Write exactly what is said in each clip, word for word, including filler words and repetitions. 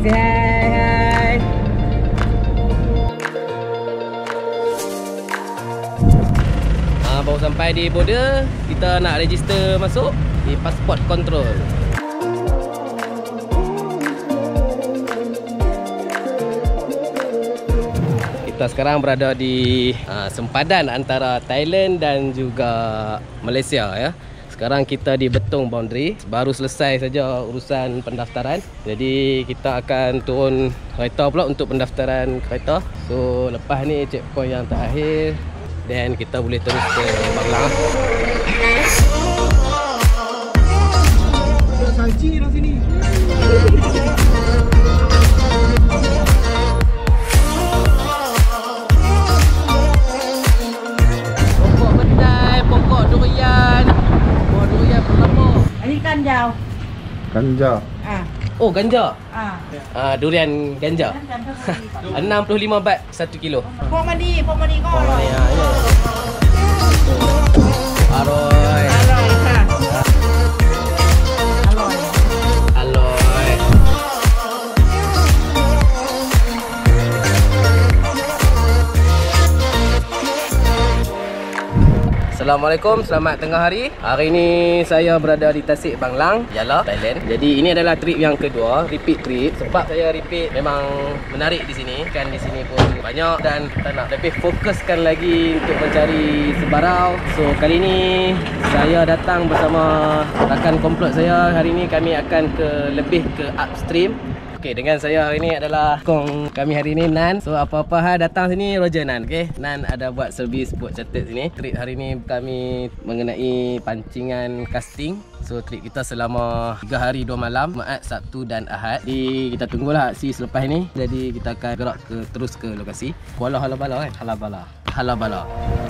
say hi, hi. Ah, baru sampai di border, kita nak register masuk di passport control. Kita sekarang berada di uh, sempadan antara Thailand dan juga Malaysia ya. Sekarang kita di Betong boundary. Baru selesai saja urusan pendaftaran. Jadi kita akan turun kereta pula untuk pendaftaran kereta. So lepas ni checkpoint yang terakhir, dan kita boleh terus ke Banglang. Ada salji di sini. Ganja. Ganja. Ah. Oh, ganja. Ah. Ah, durian ganja. enam puluh lima baht satu kilo. Pok mani, pok mani kau. Pok mani ya. Aroy. Aloy ha. Aloy. Aloy. Assalamualaikum, selamat tengah hari. Hari ini saya berada di Tasik Banglang, Yala, Thailand. Jadi ini adalah trip yang kedua, repeat trip. Sebab saya repeat memang menarik di sini. Kan di sini pun banyak dan kita nak lebih fokuskan lagi untuk mencari sebarau. So kali ini saya datang bersama rakan komplot saya. Hari ini kami akan ke lebih ke upstream. Okey, dengan saya hari ni adalah kong kami hari ni Nan. So apa-apa hal datang sini Roger Nan. Okey, Nan ada buat servis buat catat sini. Trip hari ni kami mengenai pancingan casting. So trip kita selama tiga hari dua malam, Jumaat, Sabtu dan Ahad. Jadi kita tunggulah aksi selepas ni. Jadi kita akan gerak ke terus ke lokasi Kuala Halabala kan? Halabala. Halabala.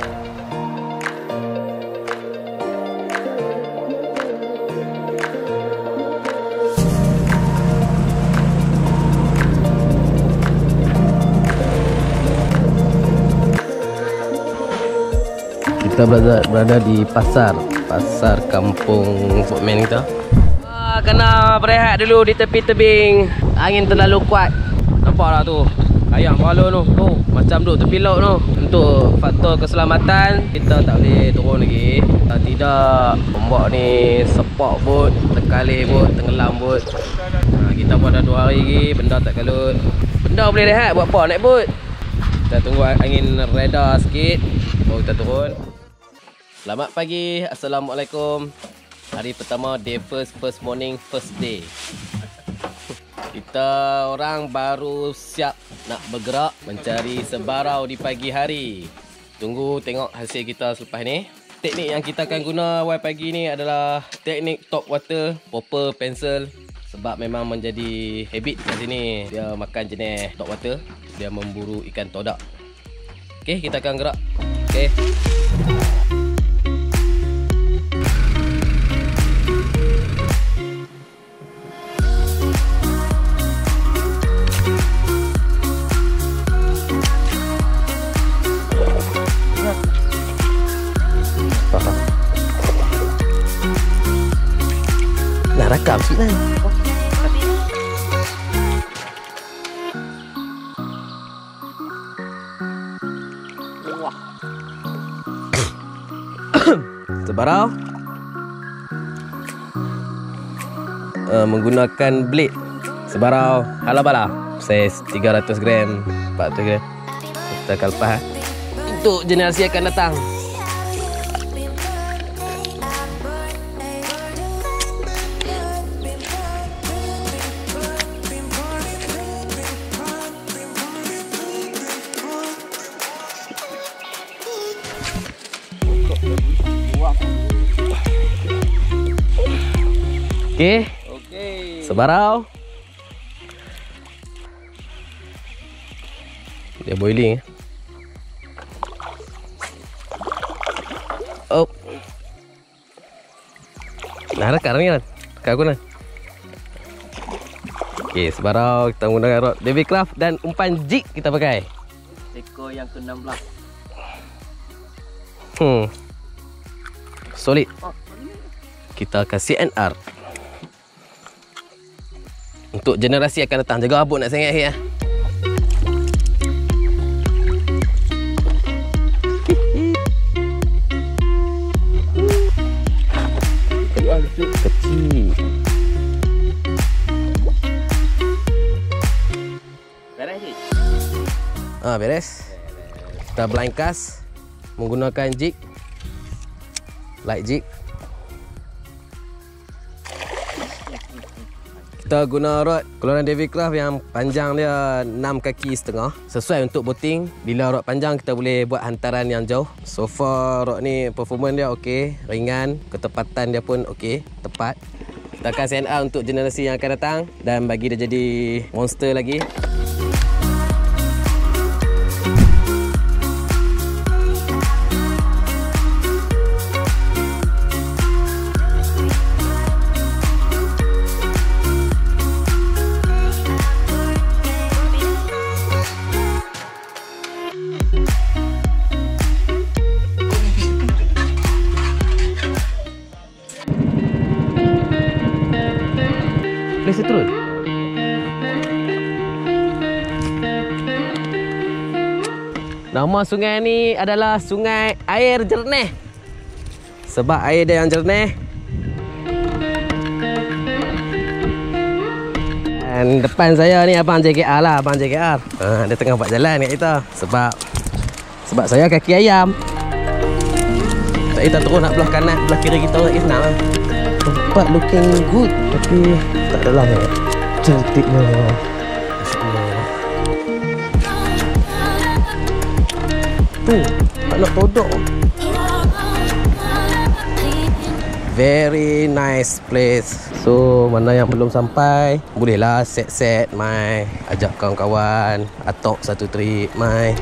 Kita berada, berada di pasar Pasar kampung Sportman kita. ah, Kena berehat dulu di tepi tebing. Angin terlalu kuat. Nampak tak tu? Ayam kepala tu tu macam duduk tepi laut tu. Untuk faktor keselamatan, kita tak boleh turun lagi. ah, Tidak, ombak ni sepak bot, terkalih bot, tenggelam bot. ah, Kita pun ada dua hari lagi, benda tak kalut. Benda boleh rehat, buat apa naik bot. Kita tunggu angin reda sikit baru kita turun. Selamat pagi, Assalamualaikum. Hari pertama, day first, first morning, first day. Kita orang baru siap nak bergerak mencari sebarau di pagi hari. Tunggu tengok hasil kita selepas ni. Teknik yang kita akan guna awal pagi ni adalah teknik top water, popper, pencil. Sebab memang menjadi habit kat sini. Dia makan jenis top water. Dia memburu ikan todak. Okey, kita akan gerak. Okey. Nak rakam sikit lah. Sebarau uh, menggunakan blade sebarau halabala saiz tiga ratus gram, empat ratus gram. Kita kalpah untuk generasi akan datang. Okey. Okey. Sebarau. Dia boiling. Oh. Nah, rekat ni kan. Rekat aku ni. Okey, sebarau kita menggunakan rod Davy Craft dan umpan jig kita pakai. Ekor yang ke enam belas. Hmm. Solid. Kita kasih C N R. untuk generasi akan datang. Jaga rabut nak sangat ya. Kecil. Beres je. Ah, beres. Kita blind cast menggunakan jig, light jig. Kita guna rod keluaran Davy Craft yang panjang dia enam kaki setengah. Sesuai untuk boating. Bila rod panjang kita boleh buat hantaran yang jauh. So far rod ni performance dia okey, ringan, ketepatan dia pun okey, tepat. Kita akan send out untuk generasi yang akan datang dan bagi dia jadi monster lagi. Boleh saya turun? Nama sungai ni adalah Sungai Air Jernih. Sebab air dia yang jernih. Dan depan saya ni Abang J K R lah, Abang J K R. Ha, dia tengah buat jalan kat kita. Sebab Sebab saya kaki ayam. Tak kita turun nak belah kanan, belah kiri kita nak senang lah. Tempat looking good tapi tak adalah ya. Cantiknya. Tu, tak nak todok. Very nice place. So, mana yang belum sampai, bolehlah set-set mai, ajak kawan-kawan atau satu trip mai.